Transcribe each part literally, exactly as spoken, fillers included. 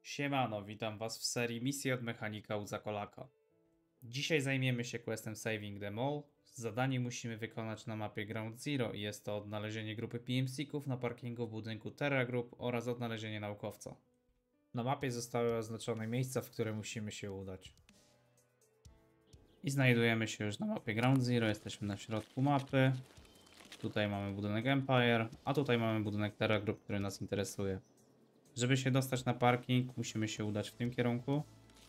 Siemano, witam was w serii misji od mechanika u Zakolaka. Dzisiaj zajmiemy się questem Saving the Mall. Zadanie musimy wykonać na mapie Ground Zero i jest to odnalezienie grupy P M C-ków na parkingu w budynku Terra Group oraz odnalezienie naukowca. Na mapie zostały oznaczone miejsca, w które musimy się udać. I znajdujemy się już na mapie Ground Zero, jesteśmy na środku mapy. Tutaj mamy budynek Empire, a tutaj mamy budynek Terra Group, który nas interesuje. Żeby się dostać na parking, musimy się udać w tym kierunku.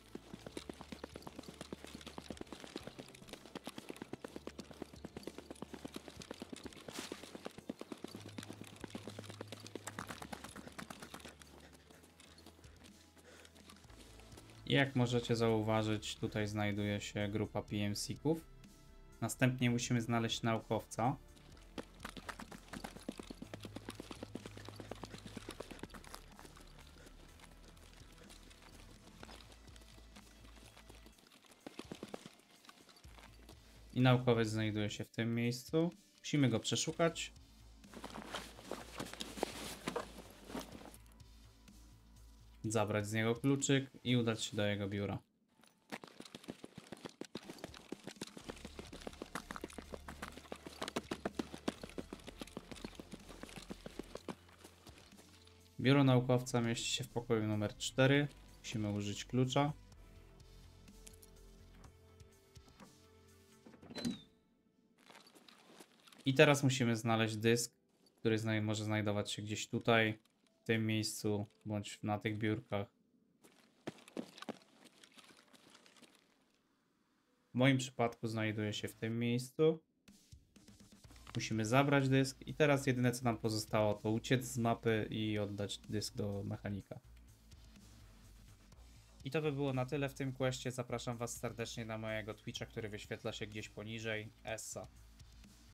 I jak możecie zauważyć, tutaj znajduje się grupa P M C-ków. Następnie musimy znaleźć naukowca. I naukowiec znajduje się w tym miejscu. Musimy go przeszukać. Zabrać z niego kluczyk i udać się do jego biura. Biuro naukowca mieści się w pokoju numer cztery. Musimy użyć klucza. I teraz musimy znaleźć dysk, który zna może znajdować się gdzieś tutaj, w tym miejscu, bądź na tych biurkach. W moim przypadku znajduje się w tym miejscu. Musimy zabrać dysk i teraz jedyne co nam pozostało to uciec z mapy i oddać dysk do mechanika. I to by było na tyle w tym questie. Zapraszam was serdecznie na mojego Twitcha, który wyświetla się gdzieś poniżej. Essa.